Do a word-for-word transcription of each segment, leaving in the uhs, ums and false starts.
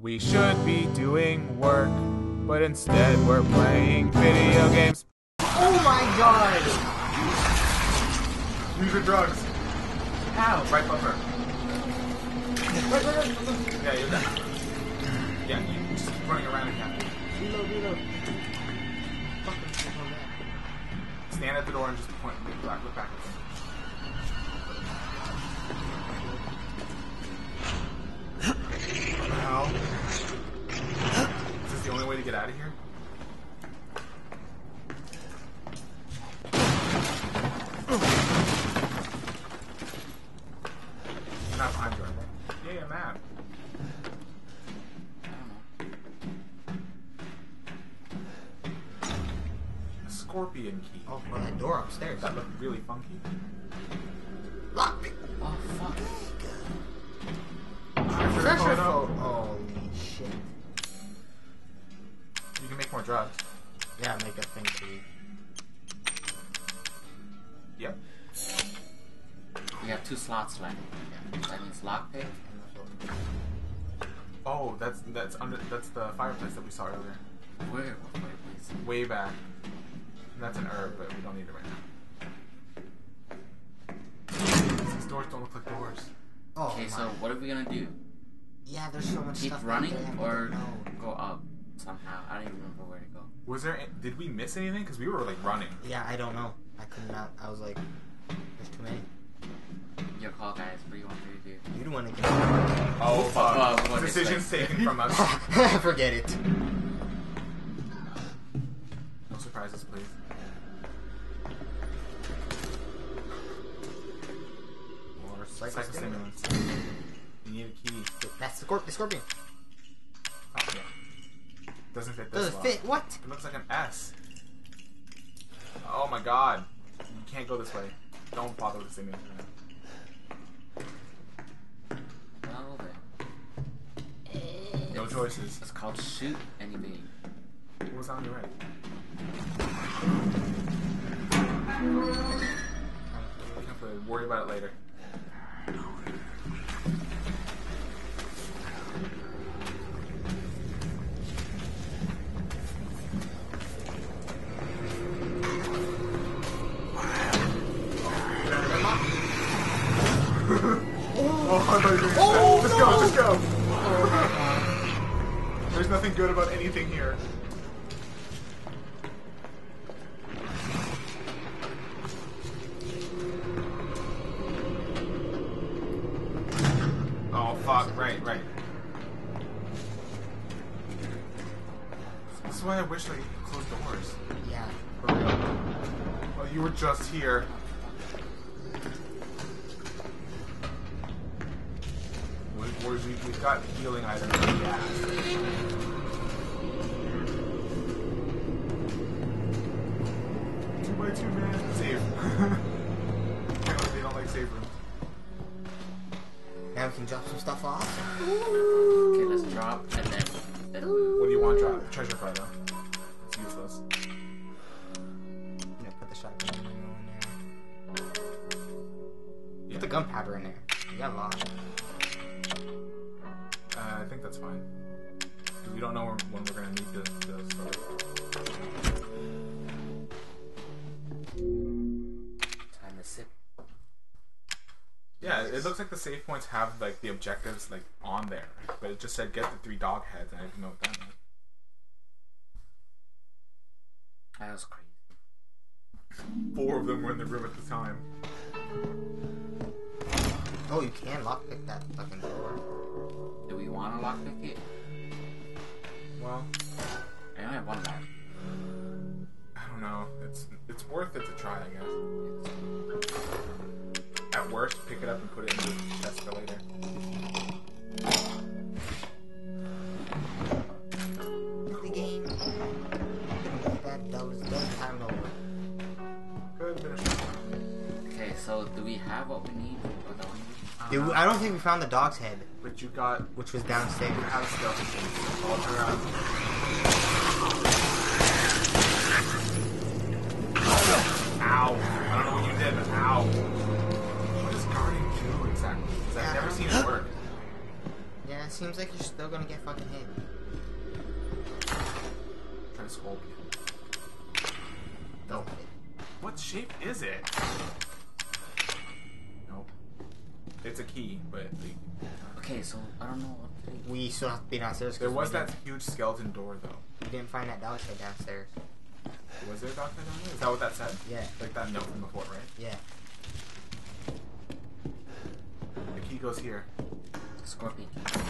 We should be doing work, but instead we're playing video games. Oh my god! Use your drugs. How? Right bumper. Right, right, right. Yeah, you're done. Yeah, you just keep running around again. Reload, reload. Stand at the door and just point. Look back, look back at them. What the hell? Is this the only way to get out of here? They're not behind you, are they? Yeah, yeah, map. A scorpion key. Oh, for that door upstairs. That looked really funky. Lock! Oh, fuck. Treasure phone. Holy shit. You can make more drugs. Yeah, make that thing too. Yep. We have two slots left. Yeah. That means lockpick. Oh, that's that's under that's the fireplace that we saw earlier. Where? What fireplace? Way back. And that's an herb, but we don't need it right now. These doors don't look like doors. Oh, okay, my. so what are we gonna do? Yeah, there's so much Keep stuff. running there, I or don't know. go up somehow? I don't even remember where to go. Was there? a- Did we miss anything? Because we were like running. Yeah, I don't know. I could not. I was like, there's too many. Your call, guys. What do you want me to do? You don't want to get. Oh fuck! Uh, what is Decisions this? taken from us. Forget it. No surprises, please. More psychostimulants. You need a key. That's the, scorp- the scorpion. Oh yeah. Doesn't fit this Does it well. fit? What? It looks like an S. Oh my god. You can't go this way. Don't bother with the simulant. Well, then. No choices. It's called shoot anything. What was on your right? Can't play. Worry about it later. Oh, I thought you were gonna Oh, just no. go, just go! There's nothing good about anything here. Oh, fuck, right, right. This is why I wish they closed doors. Yeah. For real. Well, you were just here. We, we, we've got healing items. Yeah. Two by two, man. Save. They don't like save rooms. Now we can drop some stuff off. Okay, let's drop and then. then What do you want, drop? Treasure fire, though. It's useless. Yeah, put the shotgun in there. Yeah. Put the gunpowder in there. You got a lot. Uh, I think that's fine. Because we don't know when, when we're going to need the, the stuff. time to sip. Yeah, it looks like the save points have like the objectives like on there, but it just said get the three dog heads, and I didn't know what that meant. That was crazy. Four of them were in the room at the time. Oh, you can lockpick that fucking door. Do we want to lockpick it? Well, I only have one left. I don't know. It's it's worth it to try, I guess. At worst, pick it up and put it in the chest for later. The game. That, that was that time over. Good finish. Okay, so do we have what we need? Or don't we? Dude, I don't think we found the dog's head, But you got which was downstairs. you have stealth things. All turn around. Ow! I don't know what you did, but ow! What does guarding do exactly? Because I've never seen it work. Yeah, it seems like you're still gonna get fucking hit. Try to scorpion. Nope. What shape is it? Nope. It's a key, but like, Okay, so I don't know what to do. We still have to be downstairs. there 'cause was we that didn't- huge skeleton door though. We didn't find that dog shit downstairs. Was there a doctor down there? Is that what that said? Yeah. Like that note from before, right? Yeah. The key goes here. Scorpion.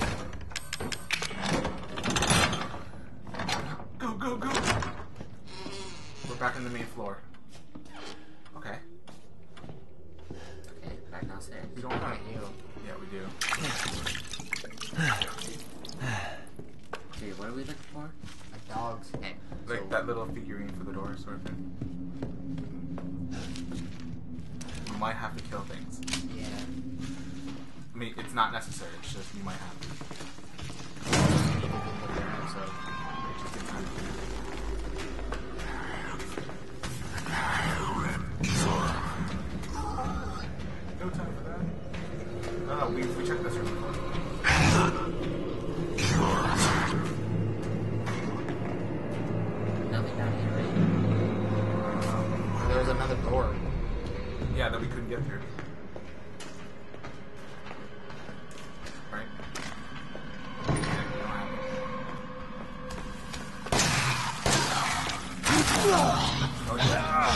Go, go, go! We're back on the main floor. Okay. Okay, back downstairs. We don't Not want you. Yeah, we do. Okay, what are we looking for? A dog's head. Like So- that little figurine for the door, sort of thing. We might have to kill things. Yeah. I mean, it's not necessary. It's just you might have to. So it just takes time. No time for that. No, no, we we checked this room before. Nothing down here, right? There was another door. Yeah, that we couldn't get through. Right? We don't have it. Oh yeah.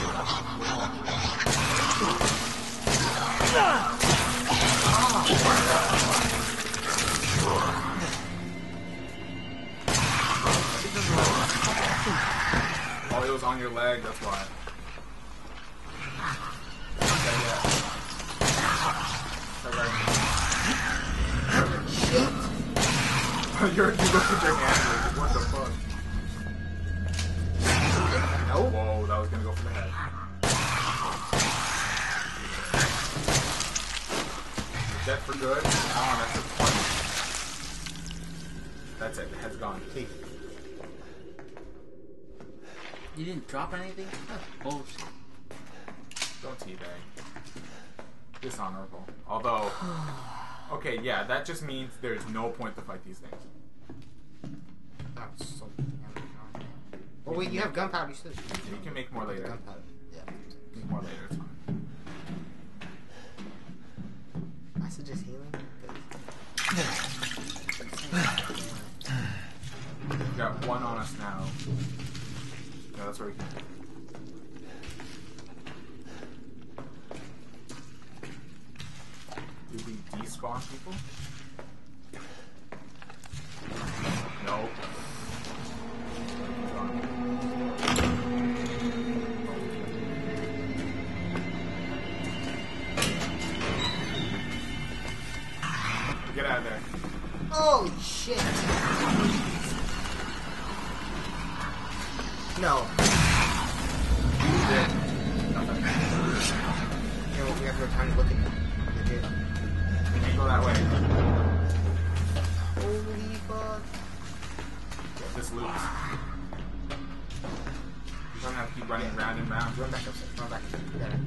Oh, it was on your leg, that's why. Okay, yeah. Shit! You're, you look at your hand, like, what the fuck? Nope. Whoa, that was gonna go for the head. You're dead for good? Oh, that's a point. That's it, the head's gone. See. You didn't drop anything? That's bullshit. Don't teabag. Dishonorable. Although, okay, yeah, that just means there's no point to fight these things. That's so Oh wait, you have gunpowder, you still You can make more later. gunpowder. Yeah. Make more later, it's fine. I suggest healing. We got one on us now. Yeah, that's where we can. Did we despawn people? Nope. Get out of there. Oh shit! No. Yeah. Nothing. You know, we have no time to look at it. Legit. We can't go that way. Holy fuck. This loops. You don't have to keep running round and round. Run back upstairs. Run back upstairs. We gotta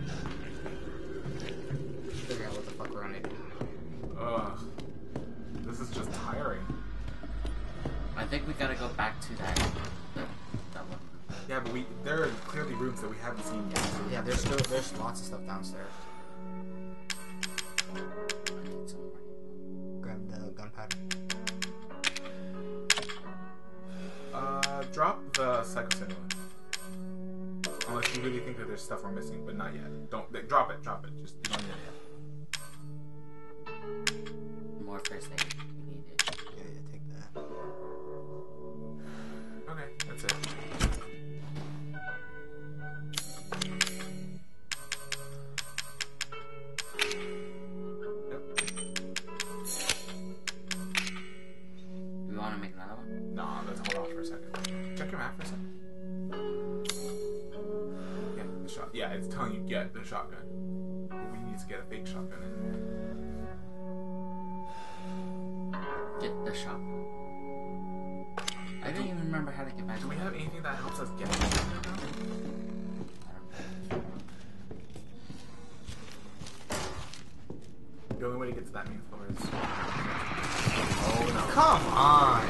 figure out what the fuck we're gonna do. Ugh. This is just tiring. I think we gotta go back to that, that, that one. Yeah, but we there are clearly rooms that we haven't seen yet. So we Yeah, have there's to- still there's lots of stuff downstairs. I need some more. Grab the gunpowder. Uh, drop the psychostimulant. Unless you really think that there's stuff we're missing, but not yet. Don't th- drop it. Drop it. Just you don't need it yet. More first aid. We need it. Yeah, yeah, take that. Okay, that's it. Yep. Do we want to make another one? Nah, let's hold off for a second. Check your map for a second. Yeah, the shot. Yeah, it's telling you get the shotgun. But we need to get a fake shotgun in there. Get the shop. I don't even remember how to get back. Do we have anything that helps us get it? I don't know. The only way to get to that main floor is. Come on.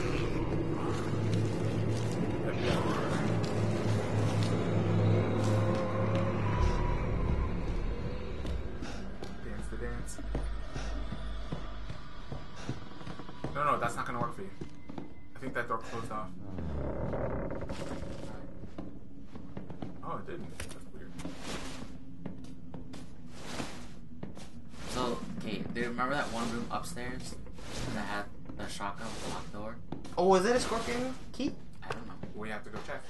Dance the dance. No, no, that's not gonna work for you. I think that door closed off. Oh, it didn't. That's weird. So, okay, do you remember that one room upstairs that had the shotgun with the locked door? Oh, was it a scorpion key? I don't know. We have to go check.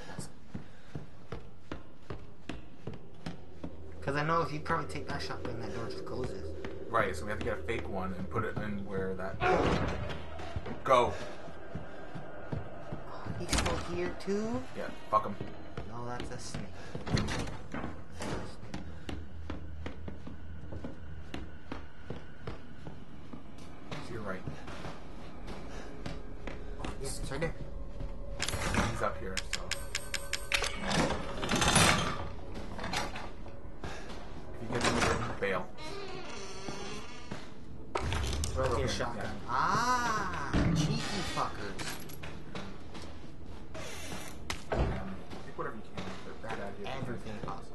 Because I know if you probably take that shotgun, that door just closes. Right, so we have to get a fake one and put it in where that. Go. He's still here too? Yeah, fuck him. No, that's a snake. To your right. Oh, yeah, it's right there. He's up here, so. If you get him, bail. Rotate Okay, a shotgun. yeah. Ah, cheeky fuckers. Um, take whatever you can, but that idea. Everything possible.